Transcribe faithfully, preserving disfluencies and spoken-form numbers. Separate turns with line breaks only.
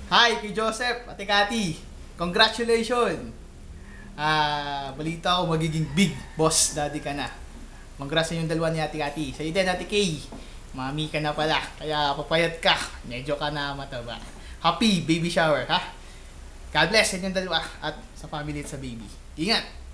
Hi kay Joseph, Ate Cathy. Congratulations! Ah, balita ko magiging big boss daddy ka na. Congrats sa yung dalawa ni Ate Cathy. Sa din Ate Kay, mami ka na pala. Kaya papayat ka. Medyo ka na mataba. Happy baby shower, ha? God bless sa inyong dalawa at sa family at sa baby. Ingat!